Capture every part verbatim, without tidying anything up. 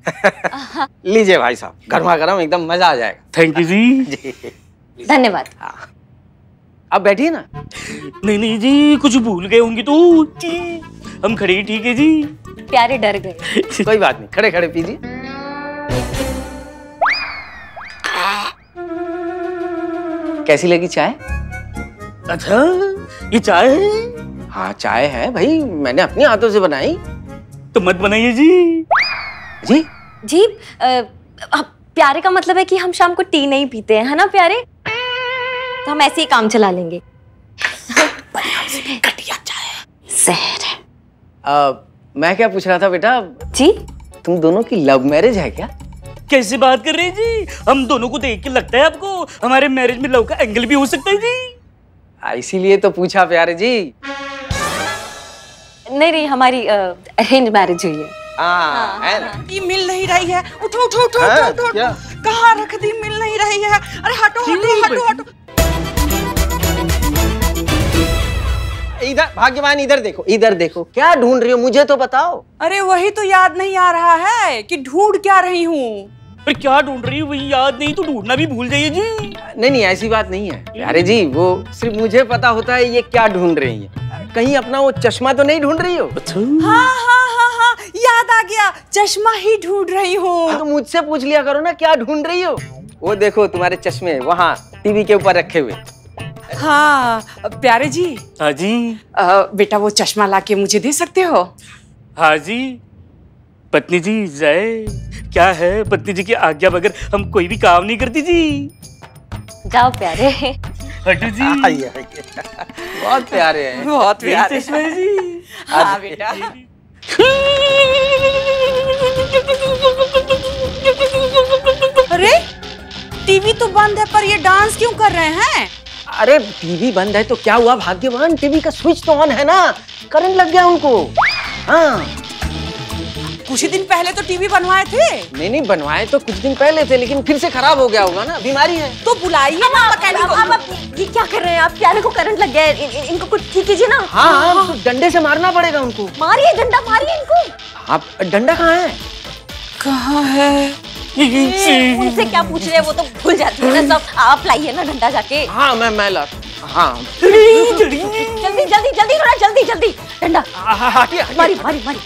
लीजिए भाई साहब, गर्मा गर्म एकदम मजा आ जाएगा। थैंक यू जी। जी धन्यवाद। हाँ, अब बैठिए ना। नहीं नहीं जी, कुछ भूल गए होंगे तो हम खड़े ही ठीक है जी। प्यारे डर गए। कोई बात नहीं, खड़े खड़े पीजिए। कैसी लगी चाय? अच्छा, ये चाय है? हाँ चाय है भाई, मैंने अपने हाथों से बनाई। तो मत बनाइए जी। जी जी आ, प्यारे का मतलब है कि हम शाम को टी नहीं पीते हैं, है ना प्यारे? तो हम ऐसे ही काम चला लेंगे। घटिया चाय जहर है। आ, मैं क्या पूछ रहा था बेटा, जी तुम दोनों की लव मैरिज है क्या? कैसे बात कर रहे हैं जी? हम दोनों को देख के लगता है आपको हमारे मैरिज में लव का एंगल भी हो सकता है जी? इसीलिए तो पूछा प्यारे जी। नहीं नहीं, हमारी अरेंज मैरिज हुई है। हाँ, है ना? ये मिल नहीं रही है। उठो उठो उठो उठो उठो। कहाँ रख दी? मिल नहीं रही है। अरे हटो हटो हटो हटो। इधर भाग्यवान, इधर देखो, इधर देखो, क्या ढूंढ रही हो मुझे तो बताओ। अरे वही तो याद नहीं आ रहा है कि ढूंढ क्या रही हूँ। पर क्या ढूंढ रही है वही याद नहीं तो ढूंढना भी भूल जाइए जी। नहीं नहीं, ऐसी बात नहीं है प्यारे जी, वो सिर्फ मुझे पता होता है ये क्या ढूंढ रही है। कहीं अपना वो चश्मा तो नहीं ढूंढ रही हो? हाँ हाँ हाँ हाँ, याद आ गया, चश्मा ही ढूंढ रही हूँ। तो मुझसे पूछ लिया करो ना क्या ढूंढ रही हो। वो देखो तुम्हारे चश्मे वहाँ टीवी के ऊपर रखे हुए। हाँ प्यारे जी। हाँ जी। आ, बेटा वो चश्मा लाके मुझे दे सकते हो? हाँ जी। पत्नी जी जाए, क्या है पत्नी जी की आज्ञा बगैर हम कोई भी काम नहीं करती जी। जाओ प्यारे। हटू जी। आइए, आइए। बहुत प्यारे हैं, बहुत प्यारे चश्मा है जी। हाँ बेटा। अरे टीवी तो बंद है पर ये डांस क्यों कर रहे हैं? अरे टीवी बंद है तो क्या हुआ भाग्यवान, टीवी का स्विच तो ऑन है ना, करंट लग गया उनको। हाँ कुछ ही दिन पहले तो टीवी बनवाए थे। नहीं नहीं, बनवाए तो कुछ दिन पहले थे लेकिन फिर से खराब हो गया होगा ना, बीमारी है। तो बुलाइए ना मैकेनिक को। अब ये क्या कर रहे हैं आप? प्यारे को करंट लग गया है, इन, इनको कुछ ठीक कीजिए ना। हाँ हाँ, तो डंडे से मारना पड़ेगा उनको। मारिए डंडा, मारिए इनको। आप डंडा कहाँ है? कहाँ है? उनसे क्या पूछ रहे हैं, वो तो भूल जाती है ना सब। आप लाइए ना डंडा जाके। हाँ मैं मैं ला। हाँ जल्दी जल्दी जल्दी, थोड़ा जल्दी जल्दी डंडा। मारी मारी मारी।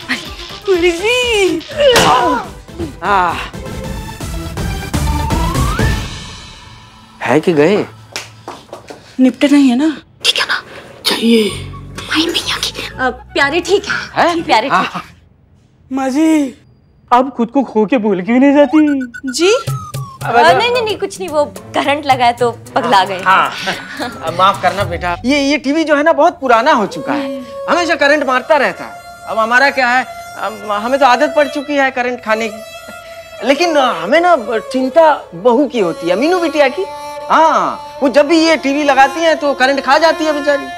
है कि गए? निपटे नहीं है ना? ठीक है ना? चाहिए माई मैया की। प्यारे ठीक है, है? प्यारे ठीक है। माँ जी, आप खुद को खो के भूल क्यों नहीं जाती जी? नहीं नहीं नहीं, कुछ नहीं, वो करंट लगा है तो पगला गए। हाँ माफ करना बेटा, ये ये टीवी जो है ना बहुत पुराना हो चुका है, हमेशा करंट मारता रहता है। अब हमारा क्या है, हमें तो आदत पड़ चुकी है करंट खाने की, लेकिन हमें ना चिंता बहू की होती है, मीनू बिटिया की। हाँ वो जब भी ये टीवी लगाती हैं तो करंट खा जाती है बेचारी।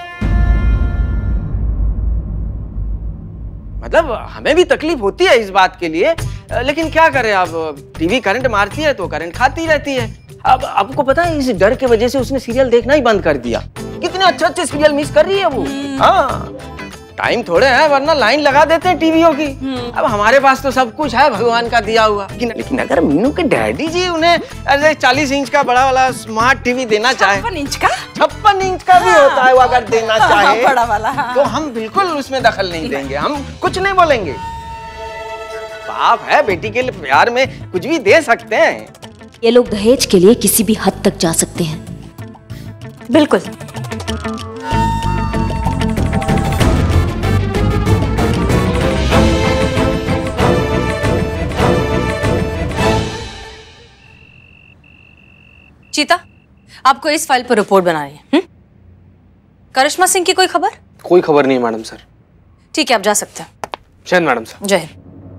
मतलब हमें भी तकलीफ होती है इस बात के लिए, लेकिन क्या करें, अब टीवी करंट मारती है तो करंट खाती रहती है। अब आपको पता है इस डर के वजह से उसने सीरियल देखना ही बंद कर दिया। कितने अच्छे अच्छे सीरियल मिस कर रही है वो। हाँ टाइम थोड़े है वरना लाइन लगा देते हैं टीवियों की। अब हमारे पास तो सब कुछ है भगवान का दिया हुआ, लेकिन अगर मीनू के डैडी जी उन्हें ऐसे चालीस इंच का बड़ा वाला स्मार्ट टीवी देना चाहे, छप्पन इंच का छप्पन इंच का भी होता है वो अगर देना चाहे, बड़ा वाला, तो हम बिल्कुल उसमें दखल नहीं देंगे, हम कुछ नहीं बोलेंगे। बाप है, बेटी के लिए प्यार में कुछ भी दे सकते हैं। ये लोग दहेज के लिए किसी भी हद तक जा सकते हैं। बिल्कुल। चीता, आपको इस फाइल पर रिपोर्ट बनानी है। करिश्मा सिंह की कोई खबर? कोई खबर नहीं मैडम सर। ठीक है, आप जा सकते हैं। जय हिंद मैडम सर। जय हिंद।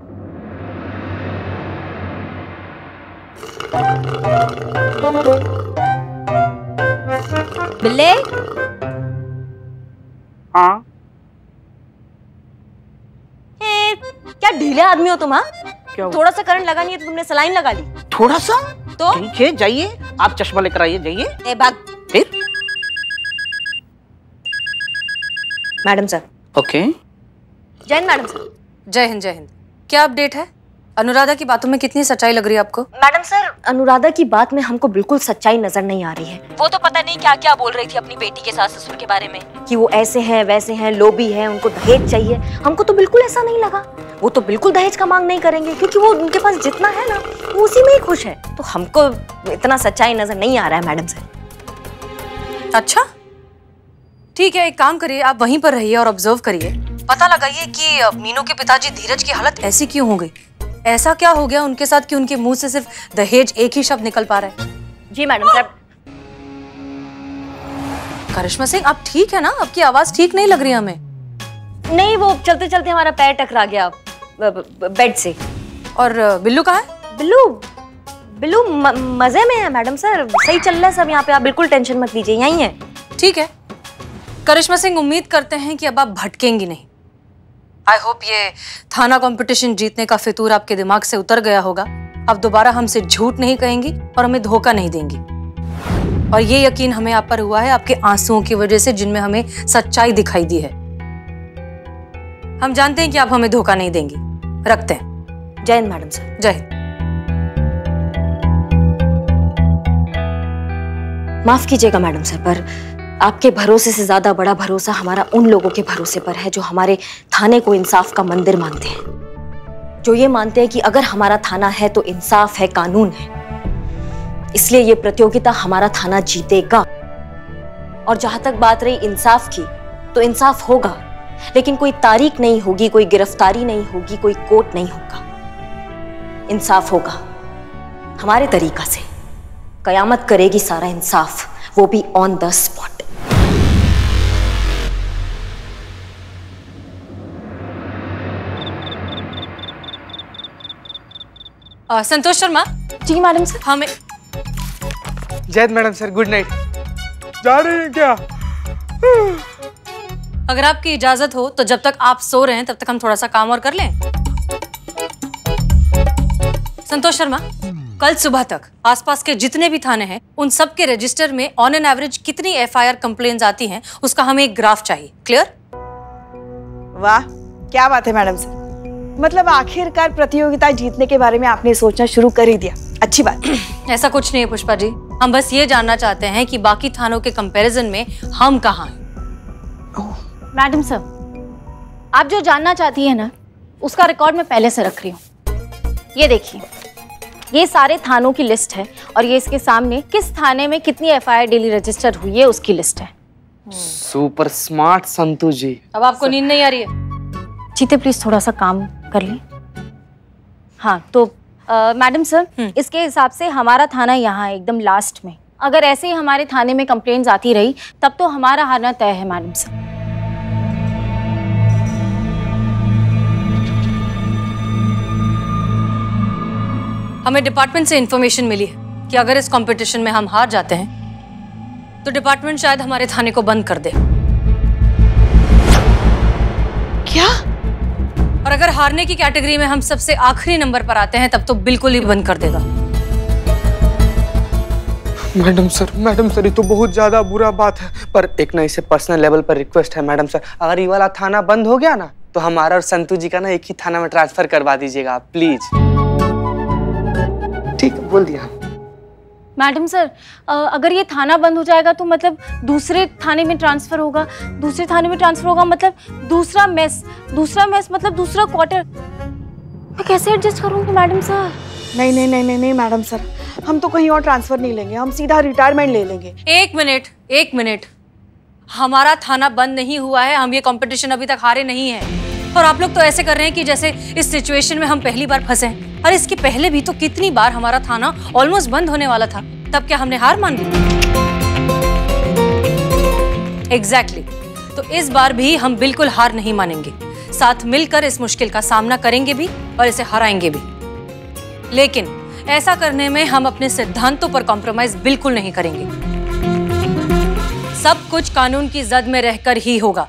बिल्ले। हाँ क्या ढीले आदमी हो तुम? हाँ थोड़ा सा करंट लगा नहीं है तो तुमने सलाइन लगा ली। थोड़ा सा तो ठीक है, जाइए आप चश्मा लेकर आइए, जाइए। ए भाग। फिर मैडम सर। ओके। जय हिंद मैडम सर। जय हिंद। जय हिंद। क्या अपडेट है? अनुराधा की बातों में कितनी सच्चाई लग रही है आपको? मैडम सर, अनुराधा की बात में हमको बिल्कुल सच्चाई नजर नहीं आ रही है। वो तो पता नहीं क्या क्या बोल रही थी अपनी बेटी के सास ससुर के बारे में, कि वो ऐसे हैं वैसे हैं, लोभी हैं, उनको दहेज चाहिए। हमको तो बिल्कुल ऐसा नहीं लगा। वो तो बिल्कुल दहेज का मांग नहीं करेंगे, क्योंकि वो उनके पास जितना है ना वो उसी में ही खुश है। तो हमको इतना सच्चाई नजर नहीं आ रहा है मैडम सर। अच्छा ठीक है, एक काम करिए, आप वहीं पर रहिए और ऑब्जर्व करिए, पता लगाइए कि मीनू के पिताजी धीरज की हालत ऐसी क्यों हो गई। ऐसा क्या हो गया उनके साथ कि उनके मुंह से सिर्फ दहेज एक ही शब्द निकल पा रहा है। जी मैडम साहब। करिश्मा सिंह, आप ठीक है ना? आपकी आवाज ठीक नहीं लग रही हमें। नहीं, वो चलते चलते हमारा पैर टकरा गया बेड से। और बिल्लू कहाँ है? बिल्लू बिल्लू म, मजे में है मैडम सर, सही चल रहा है सब यहाँ पे, आप बिल्कुल टेंशन मत लीजिए, यहीं है। ठीक है करिश्मा सिंह, उम्मीद करते हैं कि अब आप भटकेंगी नहीं। आई होप ये थाना कंपटीशन जीतने का फितूर आपके दिमाग से उतर गया होगा। अब दोबारा हमसे झूठ नहीं कहेंगी और हमें धोखा नहीं देंगी। और ये यकीन हमें आप पर हुआ है आपके आंसुओं की वजह से, जिनमें हमें सच्चाई दिखाई दी है। हम जानते हैं कि आप हमें धोखा नहीं देंगी। रखते हैं। जय हिंद मैडम सर। जय हिंद। माफ कीजिएगा मैडम सर, पर आपके भरोसे से ज्यादा बड़ा भरोसा हमारा उन लोगों के भरोसे पर है जो हमारे थाने को इंसाफ का मंदिर मानते हैं, जो ये मानते हैं कि अगर हमारा थाना है तो इंसाफ है, कानून है। इसलिए ये प्रतियोगिता हमारा थाना जीतेगा। और जहां तक बात रही इंसाफ की, तो इंसाफ होगा, लेकिन कोई तारीख नहीं होगी, कोई गिरफ्तारी नहीं होगी, कोई कोर्ट नहीं होगा। इंसाफ होगा हमारे तरीका से। कयामत करेगी सारा इंसाफ, वो भी on the spot. Santosh Sharma. जी मैडम सर। हमें Zaid madam sir, good night. जा रही हैं क्या? अगर आपकी इजाजत हो तो जब तक आप सो रहे हैं तब तक हम थोड़ा सा काम और कर लें। संतोष शर्मा, कल सुबह तक आसपास के जितने भी थाने हैं उन सब के रजिस्टर में ऑन एन एवरेज कितनी एफ आई आर कंप्लेंट्स आती हैं, उसका हमें एक ग्राफ चाहिए। क्लियर? वाह, क्या बात है मैडम सर। मतलब आखिरकार प्रतियोगिता जीतने के बारे में आपने सोचना शुरू कर ही दिया, अच्छी बात। ऐसा कुछ नहीं है पुष्पा जी, हम बस ये जानना चाहते हैं कि बाकी थानों के कंपैरिजन में हम कहाँ हैं। मैडम सर, आप जो जानना चाहती है ना, उसका रिकॉर्ड मैं पहले से रख रही हूँ। ये देखिए, ये सारे थानों की लिस्ट है और ये इसके सामने किस थाने में कितनी F I R daily register हुई है उसकी लिस्ट है। सुपर स्मार्ट संतु जी। अब आपको नींद नहीं आ रही है? चीते प्लीज थोड़ा सा काम कर लें। हाँ तो मैडम सर, इसके हिसाब से हमारा थाना यहाँ है एकदम लास्ट में। अगर ऐसे ही हमारे थाने में कंप्लेंट्स आती रही तब तो हमारा हारना तय है मैडम सर। हमें डिपार्टमेंट से इंफॉर्मेशन मिली है कि अगर इस कंपटीशन में हम हार जाते हैं तो डिपार्टमेंट शायद हमारे थाने को बंद कर दे। क्या? और अगर हारने की कैटेगरी में हम सबसे आखिरी नंबर पर आते हैं तब तो बिल्कुल ही बंद कर देगा। मैडम सर, मैडम सर, ये तो बहुत ज्यादा बुरा बात है, पर एक ना इसे पर्सनल लेवल पर रिक्वेस्ट है मैडम सर, अगर ये वाला थाना बंद हो गया ना तो हमारा और संतु जी का ना एक ही थाना में ट्रांसफर करवा दीजिएगा आप, प्लीज। ठीक है, बोल दिया। मैडम सर, अगर ये थाना बंद हो जाएगा तो मतलब दूसरे थाने में ट्रांसफर होगा, दूसरे थाने में ट्रांसफर होगा मतलब दूसरा मेस, दूसरा मेस मतलब दूसरा क्वार्टर। मैं कैसे एडजस्ट करूंगी मैडम सर? नहीं नहीं नहीं नहीं नहीं मैडम सर, हम तो कहीं और ट्रांसफर नहीं लेंगे, हम सीधा रिटायरमेंट ले लेंगे। एक मिनट एक मिनट, हमारा थाना बंद नहीं हुआ है, हम ये कंपटीशन अभी तक हारे नहीं हैं। और आप लोग तो ऐसे कर रहे हैं कि जैसे इस सिचुएशन में हम पहली बार फंसे हैं। और इसके पहले भी तो कितनी बार हमारा थाना ऑलमोस्ट बंद होने वाला था, तब क्या हमने हार मान ली? Exactly exactly. तो इस बार भी हम बिल्कुल हार नहीं मानेंगे, साथ मिलकर इस मुश्किल का सामना करेंगे भी और इसे हराएंगे भी। लेकिन ऐसा करने में हम अपने सिद्धांतों पर कॉम्प्रोमाइज बिल्कुल नहीं करेंगे। सब कुछ कानून की जद में रहकर ही होगा।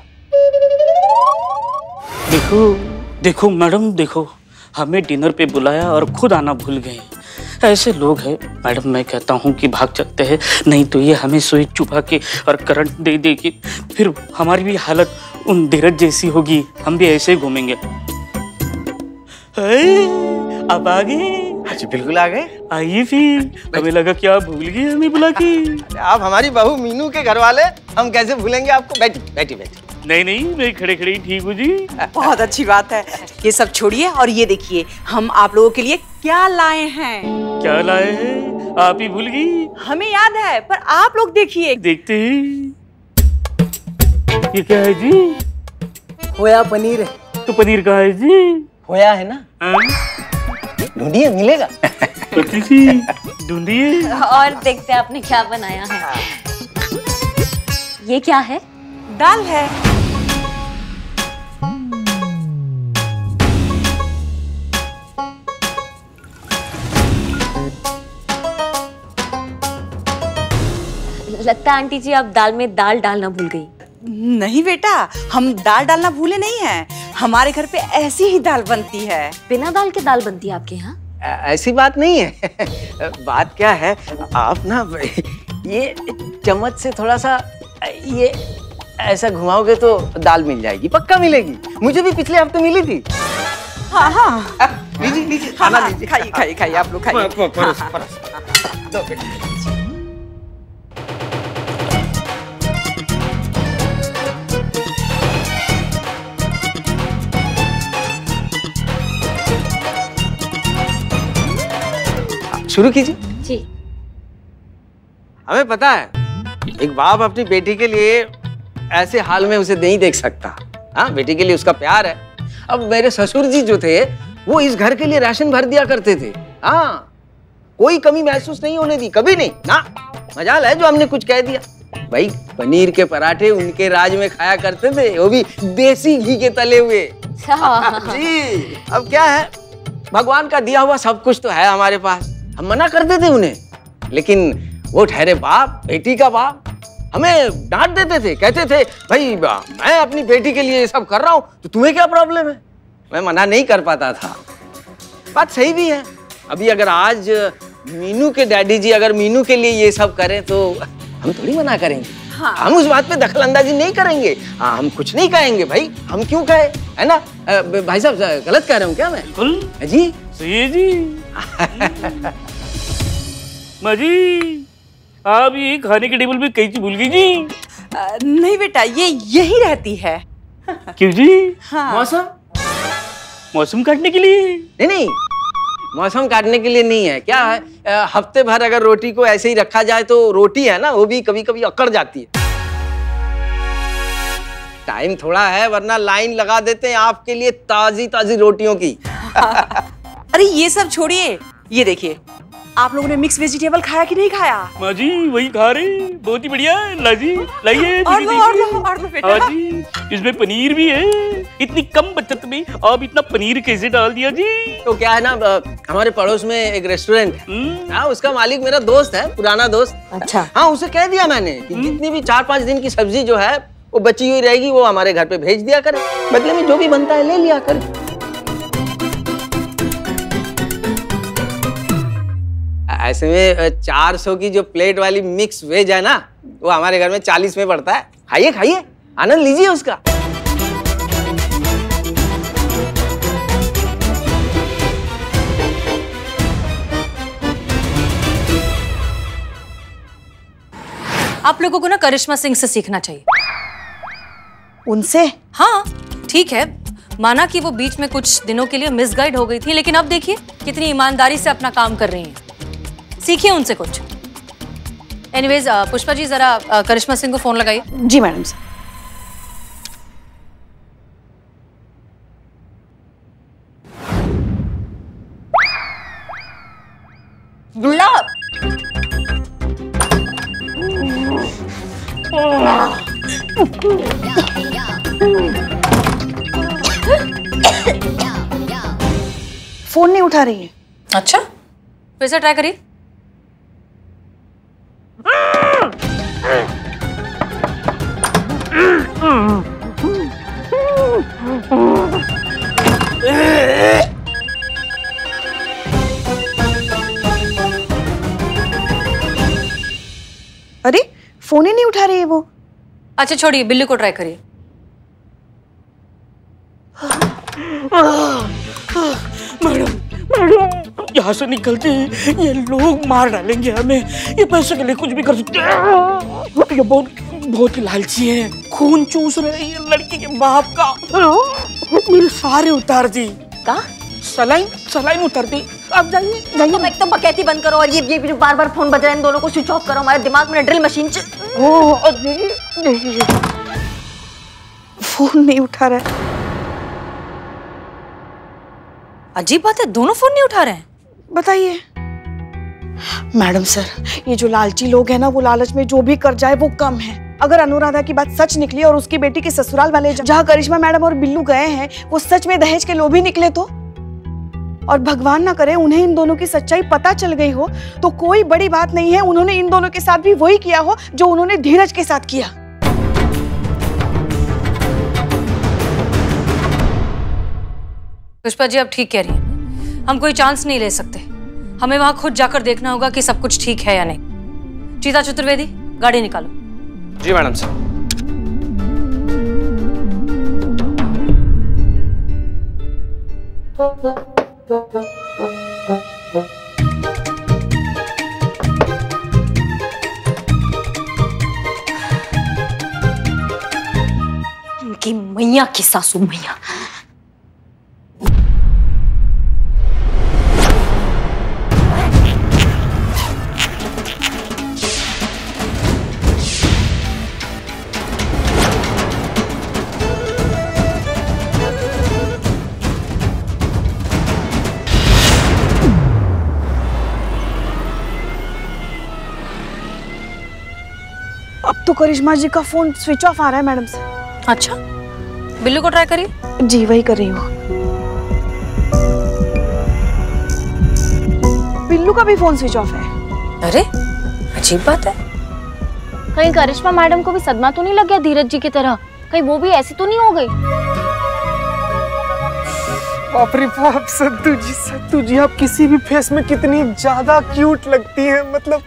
देखो देखो मैडम, देखो हमें डिनर पे बुलाया और खुद आना भूल गए। ऐसे लोग हैं मैडम, मैं कहता हूँ कि भाग चलते हैं, नहीं तो ये हमें सुई चुभा के और करंट दे दे के फिर हमारी भी हालत उन धीरज जैसी होगी, हम भी ऐसे ही घूमेंगे। आप आ गए? अच्छा बिल्कुल आ गए। आइए फिर, हमें लगा कि आप भूल गए हमें बुला के। आप हमारी बहू मीनू के घर वाले, हम कैसे भूलेंगे आपको। बैठी बैठी बैठी। नहीं नहीं, मैं खड़े खड़े ही ठीक हूँ जी। बहुत अच्छी बात है। ये सब छोड़िए और ये देखिए हम आप लोगों के लिए क्या लाए हैं। क्या लाए हैं? आप ही भूल गई। हमें याद है पर आप लोग देखिए। देखते हैं। ये क्या है जी? खोया पनीर है। तो पनीर कहाँ है जी? खोया है ना, ढूंढिए मिलेगा। ढूंढिए और देखते हैं आपने क्या बनाया है। ये क्या है? दाल है। लगता है आंटी जी आप दाल में दाल डालना भूल गई। नहीं बेटा, हम दाल डालना भूले नहीं हैं। हमारे घर पे ऐसी ही दाल बनती है। बिना दाल के दाल बनती है आपके यहाँ? ऐसी बात नहीं है। बात क्या है, आप ना ये चम्मच से थोड़ा सा ये ऐसा घुमाओगे तो दाल मिल जाएगी, पक्का मिलेगी। मुझे भी पिछले हफ्ते मिली थी। हाँ हाँ लीजिए लीजिए, खाना लीजिए। खाइए खाइए खाइए, आप लोग खाइए। परस परस दो बेटा। शुरू कीजिए जी। हमें पता है एक बाप अपनी बेटी के लिए ऐसे हाल में उसे नहीं देख सकता। हाँ, बेटी के लिए उसका प्यार है। अब मेरे ससुर जी जो थे वो इस घर के लिए राशन भर दिया करते थे। हाँ, कोई कमी महसूस नहीं होने दी, कभी नहीं ना। मजाल है जो हमने कुछ कह दिया। भाई पनीर के पराठे उनके राज में खाया करते थे, वो भी देसी घी के तले हुए। जी, अब क्या है, भगवान का दिया हुआ सब कुछ तो है हमारे पास। हम मना करते थे उन्हें, लेकिन वो ठहरे बाप, बेटी का बाप, हमें डांट देते थे। कहते थे भाई मैं अपनी बेटी के लिए ये सब कर रहा हूँ तो तुम्हें क्या प्रॉब्लम है। मैं मना नहीं कर पाता था। बात सही भी है। अभी अगर आज मीनू के डैडी जी अगर मीनू के लिए ये सब करें तो हम थोड़ी मना करेंगे। हाँ। हम उस बात पे दखलंदाजी नहीं करेंगे। हाँ, हम कुछ नहीं कहेंगे भाई, हम क्यों कहे, है ना। भाई साहब गलत कह रहा हूँ क्या मैं? बिल्कुल जी सही जी। माँ जी, आप ये खाने के टेबल पे कई चीज भूल गई जी। आ, नहीं बेटा, ये यही रहती है। क्यों जी? हाँ। मौसम मौसम काटने के लिए? नहीं नहीं, मौसम काटने के लिए नहीं है। क्या है, आ, हफ्ते भर अगर रोटी को ऐसे ही रखा जाए तो रोटी है ना वो भी कभी कभी अकड़ जाती है। टाइम थोड़ा है, वरना लाइन लगा देते हैं आपके लिए ताजी ताजी रोटियों की। अरे ये सब छोड़िए, ये देखिए आप लोगों ने मिक्स वेजिटेबल खाया कि नहीं खाया? माँ जी वही खा रहे, बहुत ही बढ़िया। ला जी, लाइए। और लो, और लो, और लो बेटा। हाँ जी, इसमें पनीर भी है। इतनी कम बचत में आप इतना पनीर कैसे डाल दिया जी? तो क्या है ना, हमारे पड़ोस में एक रेस्टोरेंट है। हाँ, उसका मालिक मेरा दोस्त है, पुराना दोस्त। अच्छा। हाँ, उसे कह दिया मैंने कि जितनी भी चार पाँच दिन की सब्जी जो है वो बची हुई रहेगी वो हमारे घर पे भेज दिया करे, बदले में जो भी बनता है ले लिया करे। ऐसे में चार सौ की जो प्लेट वाली मिक्स वेज है ना वो हमारे घर में चालीस में पड़ता है। खाइए खाइए, आनंद लीजिए उसका। आप लोगों को ना करिश्मा सिंह से सीखना चाहिए। उनसे? हाँ ठीक है, माना कि वो बीच में कुछ दिनों के लिए मिसगाइड हो गई थी, लेकिन अब देखिए कितनी ईमानदारी से अपना काम कर रही हैं। सीखिए उनसे कुछ। एनीवेज पुष्पा जी जरा करिश्मा सिंह को फोन लगाइए। जी मैडम सर। गुलाब। फोन नहीं उठा रही है। अच्छा, फिर से ट्राई करिए। अरे फोन ही नहीं उठा रही है वो। अच्छा छोड़िए, बिल्ली को ट्राई करिए। मैडम यहाँ से निकलते ही ये लोग मार डालेंगे हमें। ये पैसे के लिए कुछ भी कर सकते हैं। ये बहुत बहुत ही लालची है, खून चूस रहे हैं ये लड़की के बाप का। मेरे सारे उतार दी। का सलाइन सलाइन उतार दी। अब जाइए जाइए। तुम एक तो बकैती बंद करो और ये ये जो बार बार फोन बज रहा है इन दोनों को स्विच ऑफ करो। हमारे दिमाग में ड्रिल मशीन च... फोन नहीं उठा रहा है। अजीब बात है, दोनों फोन नहीं उठा रहे हैं। बताइए मैडम सर, ये जो लालची लोग हैं ना, वो लालच में जो भी कर जाए वो कम है। अगर अनुराधा की बात सच निकली और उसकी बेटी के ससुराल वाले जहाँ करिश्मा मैडम और बिल्लू गए हैं वो सच में दहेज के लोभी निकले तो, और भगवान ना करे उन्हें इन दोनों की सच्चाई पता चल गई हो तो कोई बड़ी बात नहीं है। उन्होंने इन दोनों के साथ भी वही किया हो जो उन्होंने धीरज के साथ किया। पुष्पा जी आप ठीक कह रही हैं, हम कोई चांस नहीं ले सकते। हमें वहां खुद जाकर देखना होगा कि सब कुछ ठीक है या नहीं। चीता चतुर्वेदी गाड़ी निकालो। जी मैडम सर। इनकी मैया की सासू मैया। अब तो करिश्मा जी का फोन स्विच ऑफ आ रहा है मैडम सर। अच्छा, बिल्लू को ट्राई करिए। जी वही कर रही हूँ। बिल्लू का भी फोन स्विच ऑफ है। अरे अजीब बात है। कहीं करिश्मा मैडम को भी सदमा तो नहीं लग गया धीरज जी की तरह? कहीं वो भी ऐसी तो नहीं हो गई? बाप रे बाप, संतू जी संतू जी आप किसी भी फेस में कितनी ज्यादा क्यूट लगती हैं। मतलब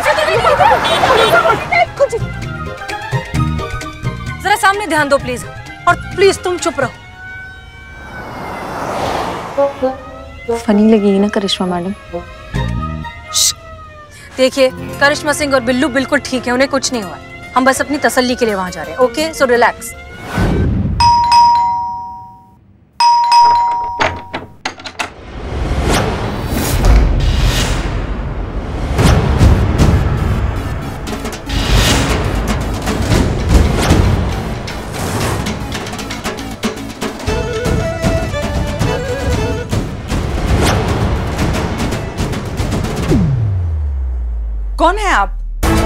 जरा सामने ध्यान दो प्लीज, और प्लीज तुम चुप रहो। फनी लगेगी ना करिश्मा मैडम? देखिए करिश्मा सिंह और बिल्लू बिल्कुल ठीक है, उन्हें कुछ नहीं हुआ। हम बस अपनी तसल्ली के लिए वहां जा रहे हैं। Okay so relax. कौन है आप?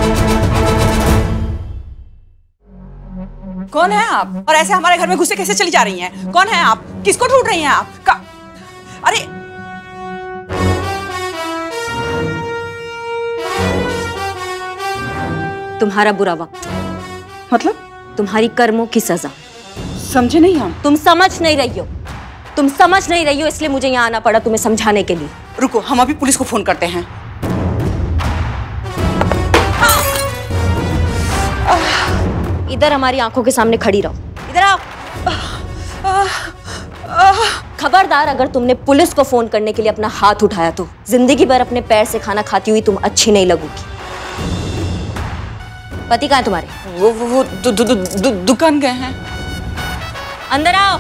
कौन है आप? और ऐसे हमारे घर में घुसे कैसे चली जा रही हैं? कौन है आप? किसको ढूंढ रही हैं आप? का... अरे तुम्हारा बुरा वक्त, मतलब तुम्हारी कर्मों की सजा। समझे नहीं हम। तुम समझ नहीं रही हो, तुम समझ नहीं रही हो, इसलिए मुझे यहाँ आना पड़ा तुम्हें समझाने के लिए। रुको, हम अभी पुलिस को फोन करते हैं। इधर हमारी आंखों के सामने खड़ी रहो। इधर आओ। खबरदार, अगर तुमने पुलिस को फोन करने के लिए अपना हाथ उठाया तो जिंदगी भर अपने पैर से खाना खाती हुई तुम अच्छी नहीं लगोगी। पति कहाँ है तुम्हारे? वो वो, वो दु, दु, दु, दु, दुकान गए हैं। अंदर आओ।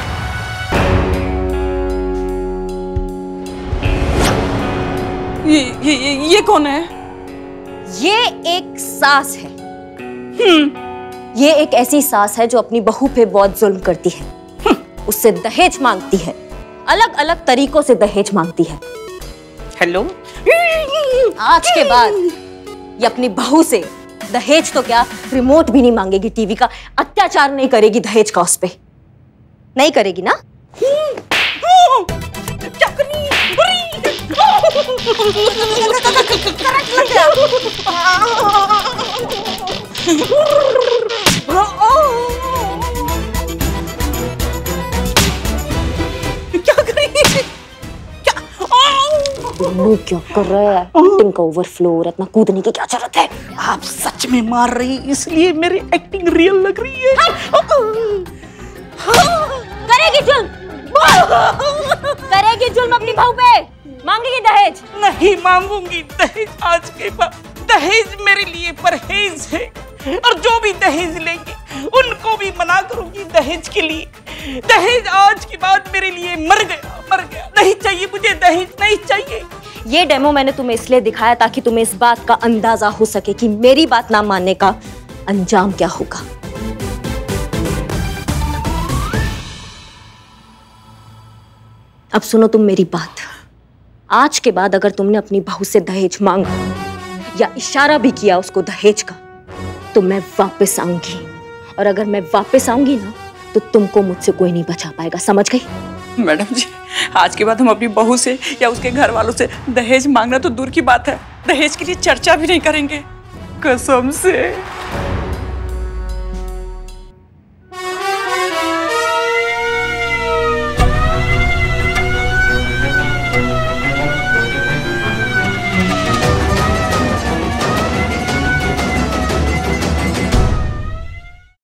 ये ये ये, ये कौन है? ये एक सास है। हम्म ये एक ऐसी सास है जो अपनी बहू पे बहुत जुल्म करती है, उससे दहेज मांगती है, अलग अलग तरीकों से दहेज मांगती है। हेलो, आज के बाद ये अपनी बहू से दहेज तो क्या रिमोट भी नहीं मांगेगी, टीवी का अत्याचार नहीं करेगी दहेज का उस पे। नहीं करेगी ना? क्या करनी? क्या कर रही है? क्या? बिल्लू क्या कर रहा है? एक्टिंग का ओवरफ्लो, इतना कूदने की क्या जरूरत है? आप सच में मार रही, इसलिए मेरी एक्टिंग रियल लग रही है। करेगी जुल्म, करेगी जुल्म अपनी बहू पे। मांगेगी दहेज? नहीं मांगूंगी दहेज आज के बाद। दहेज मेरे लिए परहेज है, और जो भी दहेज लेंगे उनको भी मना करूंगी दहेज के लिए। दहेज आज के बाद मेरे लिए मर गया, मर गया। नहीं चाहिए मुझे दहेज, नहीं चाहिए। ये डेमो मैंने तुम्हें इसलिए दिखाया ताकि तुम्हें इस बात का अंदाजा हो सके कि मेरी बात ना मानने का अंजाम क्या होगा। अब सुनो तुम मेरी बात। आज के बाद अगर तुमने अपनी बहू से दहेज मांगा या इशारा भी किया उसको दहेज का, तो मैं वापस आऊंगी, और अगर मैं वापस आऊंगी ना तो तुमको मुझसे कोई नहीं बचा पाएगा, समझ गई? मैडम जी, आज के बाद हम अपनी बहू से या उसके घर वालों से दहेज मांगना तो दूर की बात है, दहेज के लिए चर्चा भी नहीं करेंगे, कसम से।